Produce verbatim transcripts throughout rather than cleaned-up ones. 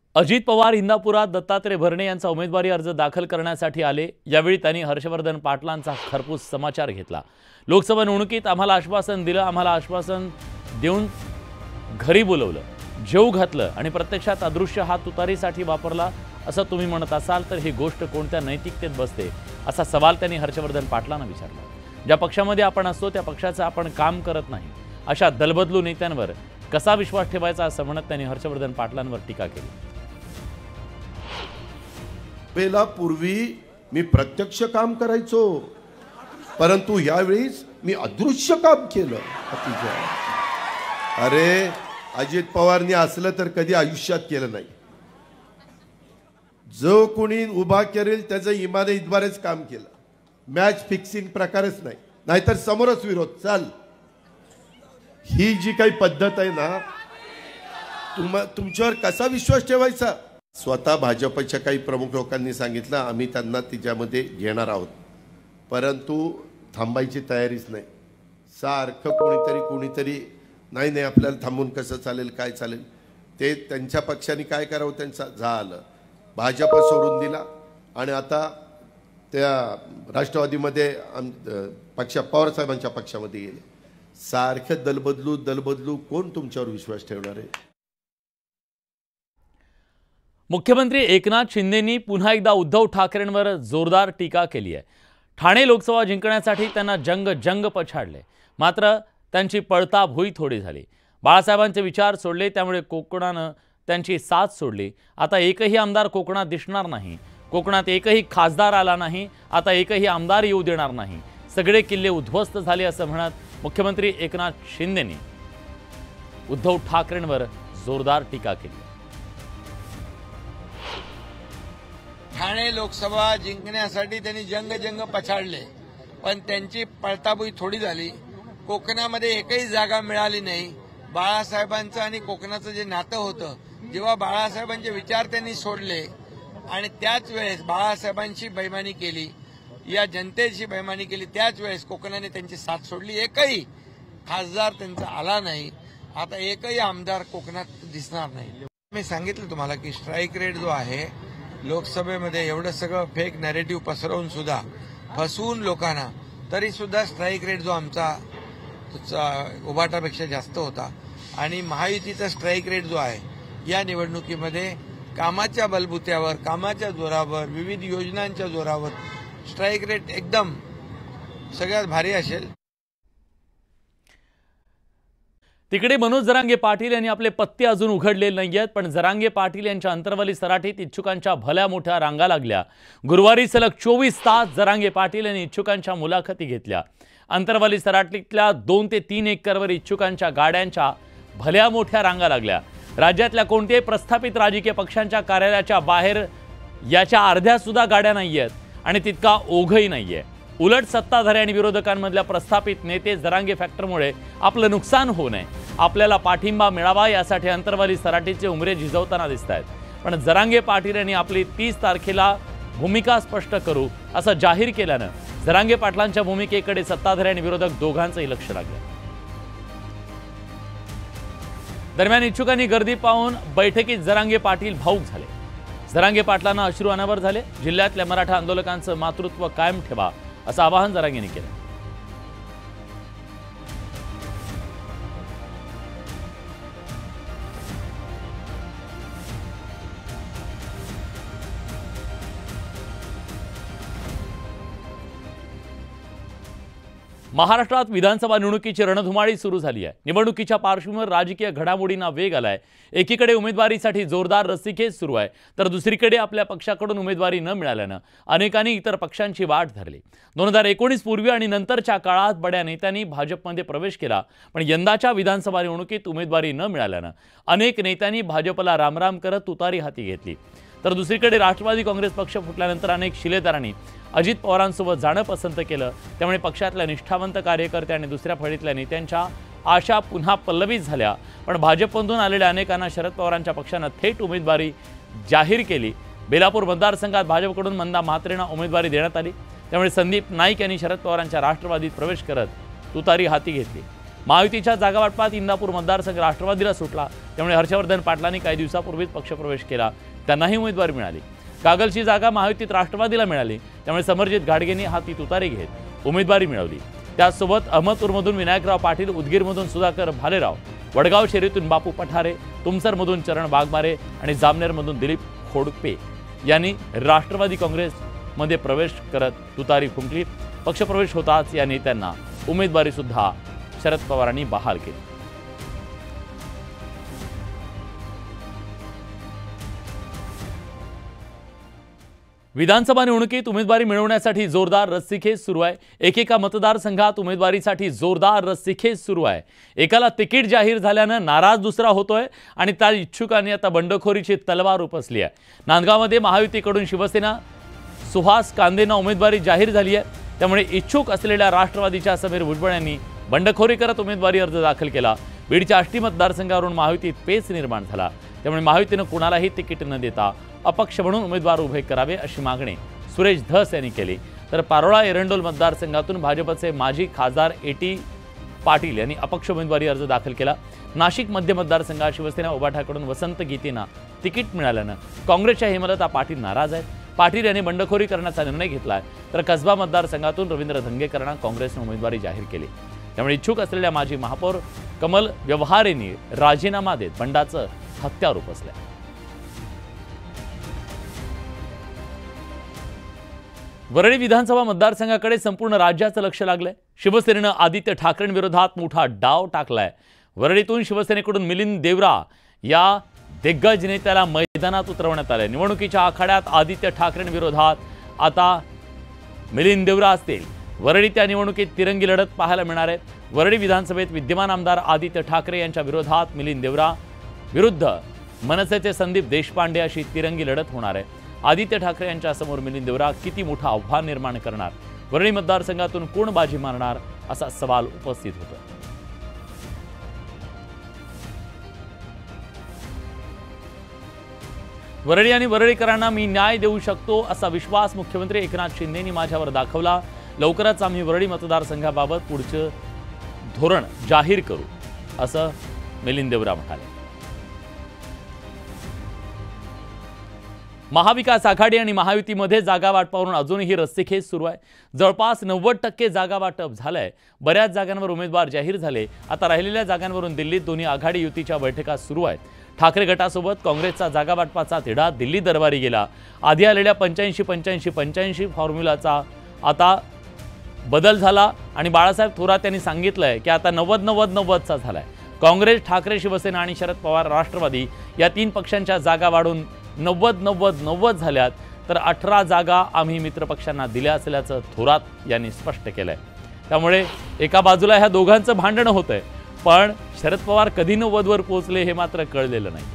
अजित पवार इंदापुरात दत्तात्रय भरणे यांचा उमेदवारी अर्ज दाखल करण्यासाठी आले। यावेळी त्यांनी हर्षवर्धन पाटलांचा खरपूस समाचार घेतला। लोकसभा निवडणुकीत आम्हाला आश्वासन दिलं, आम्हाला आश्वासन देऊन घरी बोलवलं, जेव घातलं आणि प्रत्यक्षात अदृश्य हात तुतारीसाठी वापरला असं तुम्ही म्हणत असाल तर ही गोष्ट कोणत्या नैतिकतेत बसते, असा सवाल त्यांनी हर्षवर्धन पाटलांना विचारला। ज्या पक्षामध्ये आपण असतो त्या पक्षाचं आपण काम करत नाही, अशा दलबदलू नेत्यांवर कसा विश्वास ठेवायचा असं म्हणत त्यांनी हर्षवर्धन पाटलांवर टीका केली। पहिला पूर्वी मी प्रत्यक्ष काम करायचो, परंतु यावेळी मी अदृश्य काम केलं। अरे अजित पवारनी असलं तर कधी आयुष्यात केलं नाही। जो कोणी उभा करेल त्याचं इमानदारीद्वारेच काम केलं, मॅच फिक्सिंग प्रकारच नाही, नाहीतर समोरच विरोध चाल। ही जी काही पद्धत आहे ना, तुम तुमच्यावर कसा विश्वास ठेवायचा। स्वतः भाजपच्या काही प्रमुख लोकांनी सांगितलं आम्ही त्यांना तिच्यामध्ये घेणार आहोत, परंतु थांबायची तयारीच नाही। सारखं कोणीतरी कोणीतरी नाही नाही आपल्याला थांबून कसं चालेल, काय चालेल, ते त्यांच्या पक्षाने काय करावं त्यांचं झालं, भाजप सोडून दिला आणि आता त्या राष्ट्रवादीमध्ये पक्ष पवार साहेबांच्या पक्षामध्ये गेले। सारखं दलबदलू दलबदलू कोण तुमच्यावर विश्वास ठेवणार आहे। मुख्यमंत्री एकनाथ शिंदेंनी पुन्हा एकदा उद्धव ठाकरेंवर जोरदार टीका केली आहे। ठाणे लोकसभा जिंकण्यासाठी त्यांना जंग जंग पछाडले, मात्र त्यांची पळताभुई थोडी झाली। बाळासाहेबांचे विचार सोडले, त्यामुळे कोकणानं त्यांची साथ सोडली। आता एकही आमदार कोकणात दिसणार नाही, कोकणात एकही खासदार आला नाही, आता एकही आमदार येऊ देणार नाही, सगळे किल्ले उद्ध्वस्त झाले असं म्हणत मुख्यमंत्री एकनाथ शिंदेंनी उद्धव ठाकरेंवर जोरदार टीका केली। ठाणे लोकसभा जिंकण्यासाठी त्यांनी जंग जंग पछाडले, पण त्यांची पळताभुई थोडी झाली। कोकणामध्ये एकही जागा मिळाली नाही। बाळासाहेबांचं आणि कोकणाचं जे नातं होतं, जेव्हा बाळासाहेबांचे विचार त्यांनी सोडले आणि त्याच वेळेस बाळासाहेबांची बेईमानी केली, या जनतेची बेईमानी केली, त्याच वेळेस कोकणाने त्यांची साथ सोडली। एकही खासदार त्यांचा आला नाही, आता एकही आमदार कोकणात दिसणार नाही। मी सांगितलं तुम्हाला की स्ट्राईक रेट जो आहे लोकसभेमध्ये एवढं सगळं फेक नॅरेटिव्ह पसरवून सुद्धा फसवून लोकांना, तरी सुद्धा स्ट्राईक रेट जो आमचा उभाटापेक्षा जास्त होता आणि महायुतीचा स्ट्राईक रेट जो आहे या निवडणुकीमध्ये कामाच्या बलबुत्यावर, कामाच्या जोरावर, विविध योजनांच्या जोरावर स्ट्राईक रेट एकदम सगळ्यात भारी असेल। तिकडे मनोज जरांगे पाटील यांनी आपले पत्ते अजून उघडलेले नाहीयेत, पण जरांगे पाटील यांच्या अंतरवाली सराटीत इच्छुकांच्या भल्या मोठ्या रांगा लागल्या। गुरुवारी सलग चोवीस तास जरांगे पाटील यांनी इच्छुकांच्या मुलाखती घेतल्या। अंतरवाली सराटीतल्या दोन ते तीन एकरवर इच्छुकांच्या गाड्यांच्या भल्या मोठ्या रांगा लागल्या। राज्यातल्या कोणत्याही प्रस्थापित राजकीय पक्षांच्या कार्यालयाच्या बाहेर याच्या अर्ध्या सुद्धा गाड्या नाहीयेत आणि तितका ओघही नाहीये। उलट सत्ताधारी आणि विरोधकांमधल्या प्रस्थापित नेते जरांगे फॅक्टरमुळे आपलं नुकसान होऊ नये, आपल्याला पाठिंबा मिळावा यासाठी अंतरवाली सराटीचे उमरे झिजवताना दिसतायत। पण जरांगे पाटील यांनी आपली तीस तारखेला भूमिका स्पष्ट करू असं जाहीर केल्यानं जरांगे पाटलांच्या भूमिकेकडे सत्ताधारी आणि विरोधक दोघांचंही लक्ष लागलं। दरम्यान इच्छुकांनी गर्दी पाहून बैठकीत जरांगे पाटील भाऊक झाले। जरांगे पाटलांना अश्रू अनावर झाले। जिल्ह्यातल्या मराठा आंदोलकांचं मातृत्व कायम ठेवा असं आवाहन जरांगेंनी केलं। महाराष्ट्रात विधानसभा निवडणुकीची रणधुमाळी सुरू झाली आहे। निवडणुकीच्या पार्श्वभूमीवर राजकीय घडामोडींना वेग आलाय। एकीकडे उमेदवारीसाठी जोरदार रस्सीखेच सुरू आहे, तर दुसरीकडे आपल्या पक्षाकडून उमेदवारी न मिळाल्यानं अनेकांनी इतर पक्षांची वाट धरली। दोन हजार एकोणीस पूर्वी आणि नंतरच्या काळात बड्या नेत्यांनी भाजपमध्ये प्रवेश केला, पण यंदाच्या विधानसभा निवडणुकीत उमेदवारी न मिळाल्यानं अनेक नेत्यांनी भाजपला रामराम करत तुतारी हाती घेतली। तर दुसरीकडे राष्ट्रवादी काँग्रेस पक्ष फुटल्यानंतर अनेक शिलेदारांनी अजित पवारांसोबत जाणं पसंत केलं, त्यामुळे पक्षातल्या निष्ठावंत कार्यकर्ते आणि दुसऱ्या फळीतल्या नेत्यांच्या आशा पुन्हा पल्लवित झाल्या। पण भाजपमधून आलेल्या अनेकांना शरद पवारांच्या पक्षानं थेट उमेदवारी जाहीर केली। बेलापूर मतदारसंघात भाजपकडून मंदा म्हात्रेंना उमेदवारी देण्यात आली, त्यामुळे संदीप नाईक यांनी शरद पवारांच्या राष्ट्रवादीत प्रवेश करत तुतारी हाती घेतली। महायुतीच्या जागा वाटपात इंदापूर मतदारसंघ राष्ट्रवादीला सुटला, त्यामुळे हर्षवर्धन पाटलांनी काही दिवसापूर्वीच पक्षप्रवेश केला, त्यांनाही उमेदवारी मिळाली. कागलची जागा महायुतीत राष्ट्रवादीला मिळाली, त्यामुळे समरजित घाटगेंनी हाती तुतारी घेत उमेदवारी मिळवली. त्याचसोबत अहमदपूरमधून विनायकराव पाटील, उदगीरमधून सुधाकर भालेराव, वडगाव शेरीतून बापू पठारे, तुमसरमधून चरण वाघमारे आणि जामनेरमधून दिलीप खोडपे यांनी राष्ट्रवादी काँग्रेसमध्ये प्रवेश करत तुतारी फुंकली. पक्षप्रवेश होताच या नेत्यांना उमेदवारी सुद्धा शरद पवारांनी बहाल केली. विधानसभा निवडणुकीत उमेदवारी मिळवण्यासाठी जोरदार रस्सीखेच सुरू आहे. एकेका मतदारसंघात उमेदवारीसाठी जोरदार रस्सीखेच सुरू आहे. एकाला तिकीट जाहीर झाल्यानं नाराज दुसरा होतोय आणि त्या इच्छुकांनी आता बंडखोरीची तलवार उपसली आहे. नांदगावमध्ये महायुतीकडून शिवसेना सुहास कांदेंना उमेदवारी जाहीर झाली आहे, त्यामुळे इच्छुक असलेल्या राष्ट्रवादीच्या समीर भुजबळ यांनी बंडखोरी करत उमेदवारी अर्ज दाखल केला. बीडच्या आष्टी मतदारसंघावरून महायुतीत पेच निर्माण झाला, त्यामुळे महायुतीनं कुणालाही तिकीट न देता अपक्ष म्हणून उमेदवार उभे करावे अशी मागणी सुरेश धस यांनी केली. तर पारोळा एरंडोल मतदारसंघातून भाजपचे माजी खासदार एटी पाटील यांनी अपक्ष उमेदवारी अर्ज दाखल केला. नाशिक मध्य मतदारसंघात शिवसेना उभाठाकडून वसंत गीतेंना तिकीट मिळाल्यानं काँग्रेसच्या हेमलता पाटील नाराज आहेत. पाटील यांनी बंडखोरी करण्याचा निर्णय घेतला, तर कसबा मतदारसंघातून रवींद्र धंगेकरांना काँग्रेसने उमेदवारी जाहीर केली. त्यामुळे इच्छुक असलेल्या माजी महापौर कमल व्यवहारेंनी राजीनामा देत बंडाचं हत्यार उपसलंय. वरळी विधानसभा मतदारसंघाकडे संपूर्ण राज्याचं लक्ष लागलंय. शिवसेनेनं आदित्य ठाकरेंविरोधात मोठा डाव टाकलाय. वरळीतून शिवसेनेकडून मिलिंद देवरा या दिग्गज नेत्याला मैदानात उतरवण्यात आलंय. निवडणुकीच्या आखाड्यात आदित्य ठाकरेंविरोधात आता मिलिंद देवरा असतील. वरळी त्या निवडणुकीत तिरंगी लढत पाहायला मिळणार आहे. वरळी विधानसभेत विद्यमान आमदार आदित्य ठाकरे यांच्या विरोधात मिलिंद देवरा विरुद्ध मनसेचे संदीप देशपांडे अशी तिरंगी लढत होणार आहे. आदित्य ठाकरे यांच्या समोर मिलिंद देवरा किती मोठं आव्हान निर्माण करणार, वरळी मतदारसंघातून कोण बाजी मारणार असा सवाल उपस्थित होतो. वरळी आणि वरळीकरांना मी न्याय देऊ शकतो असा विश्वास मुख्यमंत्री एकनाथ शिंदेंनी माझ्यावर दाखवला. लवकरच आम्ही वरळी मतदारसंघाबाबत पुढचं धोरण जाहीर करू असं मिलिंद देवरा म्हणाले. महाविकास आघाडी आणि महायुतीमध्ये जागा वाटपावरून अजूनही रस्सीखेच सुरू आहे. जवळपास नव्वद टक्के जागा वाटप झालंय. बऱ्याच जागांवर उमेदवार जाहीर झाले. आता राहिलेल्या जागांवरून दिल्लीत दोन्ही आघाडी युतीच्या बैठका सुरू आहेत. ठाकरे गटासोबत काँग्रेसचा जागा वाटपाचा तिढा दिल्ली दरबारी गेला. आधी आलेल्या पंच्याऐंशी पंच्याऐंशी पंच्याऐंशी फॉर्म्युलाचा आता बदल झाला आणि बाळासाहेब थोरात यांनी सांगितलंय की आता नव्वद नव्वद नव्वदचा झालाय. काँग्रेस, ठाकरे, शिवसेना आणि शरद पवार राष्ट्रवादी या तीन पक्षांच्या जागा वाढून नव्वद नव्वद नव्वद झाल्यात, तर अठरा जागा आम्ही मित्रपक्षांना दिल्या असल्याचं थोरात यांनी स्पष्ट केलंय. त्यामुळे एका बाजूला ह्या दोघांचं भांडण होतंय, पण शरद पवार कधी नव्वदवर पोहोचले हे मात्र कळलेलं नाही.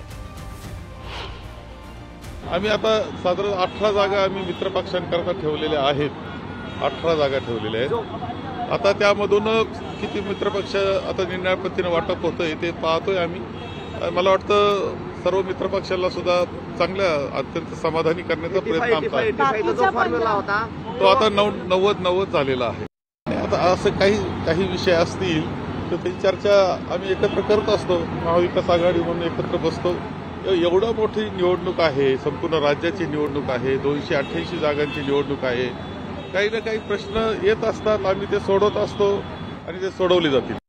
आम्ही आता साधारण अठरा जागा आम्ही मित्रपक्षांकरता ठेवलेल्या आहेत. अठरा जागा ठेवलेल्या आहेत. आता त्यामधून किती मित्रपक्ष आता निर्णय पद्धतीने वाटप होतंय ते पाहतोय आम्ही. मला वाटतं सर्व मित्रपक्षांना सुद्धा चांगल्या अत्यंत समाधानी करण्याचा प्रयत्न आमचा आहे. तो आता नऊ नव्वद नव्वद झालेला आहे. आता असं काही काही विषय असतील तर त्याची चर्चा आम्ही एकत्र करत असतो. महाविकास आघाडी म्हणून एकत्र बसतो. एवढं मोठी निवडणूक आहे, संपूर्ण राज्याची निवडणूक आहे, दोनशे अठ्ठ्याऐंशी जागांची निवडणूक आहे. काही ना काही प्रश्न येत असतात, आम्ही ते सोडवत असतो आणि ते सोडवले जातील.